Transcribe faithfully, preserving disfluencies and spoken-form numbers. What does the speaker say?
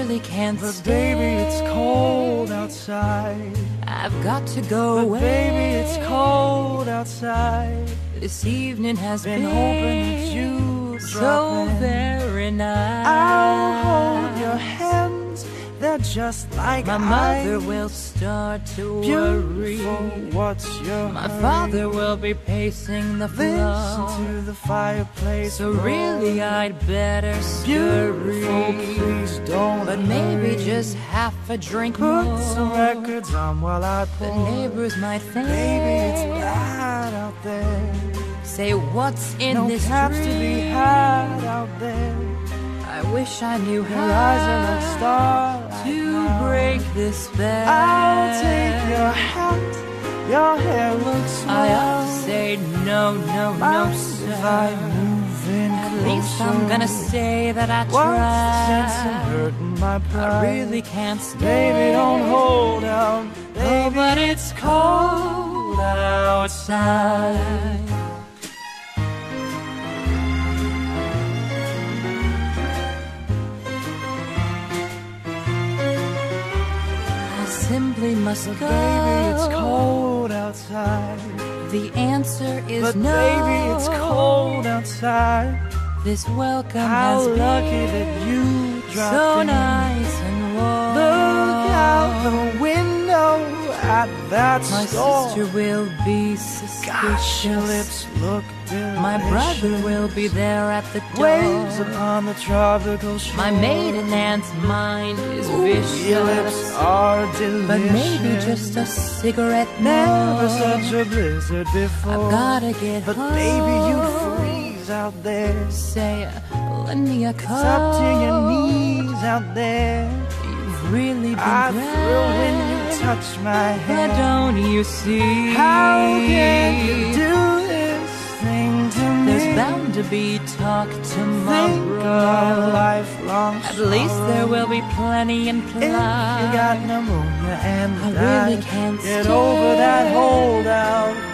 really can't But stay. baby, it's cold outside. I've got to go But away. baby, it's cold outside. This evening has Been been, hoping that you'd so drop in. very nice. I'll hold your hands, they're just like My ice. mother will start to worry. Beautiful, what's your My hurry? father will be pacing the Listen floor. to the fireplace So roar. really I'd better scurry. Beautiful, please don't But maybe hurry. just half a drink Put more. some records on while I The pour. neighbors might think, Baby, it's bad out there. say what's in No this caps to be drink? had out there. I wish I knew Your how eyes are like starlight to now. break this spell. I'll take your hat, your hair looks I swell. ought to say no, no, no, Mind sir. if I move in At least I'm closer? gonna say that I What's the sense in tried. hurting my I pride? really can't stay. Baby, don't hold out. Oh, Baby, but it's cold outside. I simply must but go. baby, it's cold outside. The answer is But no. baby, it's cold outside. This welcome How has lucky been that you dropped so in. nice and warm. Look out the window at that My store. sister will be suspicious. Gosh, your lips look delicious. My brother will be there at the door. Waves upon the tropical shore. My maiden aunt's mind is Ooh, vicious. your lips are delicious. But maybe just a cigarette Never more. such a blizzard before. I've gotta get But home. baby, you'd freeze out there. Say, uh, lend me a coat. It's up to your knees out there. You've really been I grand. thrill when you touch my But hand. don't you see? How can you do this thing to me? There's bound to be talk Think of tomorrow. lifelong At least there sorrow. will be plenty in If play. you got pneumonia and I died, really can't get stay. over that holdout.